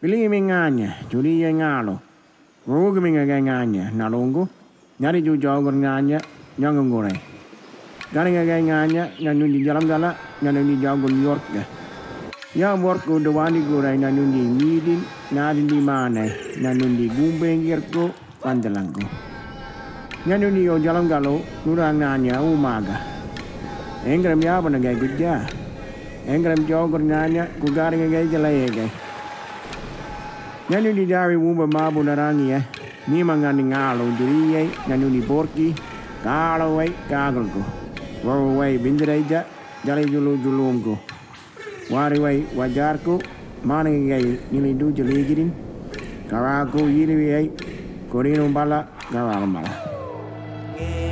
Pilih menganya, curi yang ngalo. Rugi menganya, nalunggu. Nyari jujau nganya, nyanggung gore. Gari nganya, nyanyun di jalan gala, nyanyun di jauh New York. Ya work ko dewani gore, nyanyun di midin, nyanyun di mana, nyanyun di gumbeng kirko, pandelangku. Nyanyun di jalan galo, nurang nanya umaga. Engram ya apa nagai gudja. Engram jauh nganya, kugari ngai jalai. Nyanyun di dari wumba mabu narangi ni mangani ngalo juriye nyanyun di porki kalo wai kagalku waru wai bindireja jale julumku wari wai wajarku mana ngai nili du jeligirin karaku yiri wai korino bala gawal mala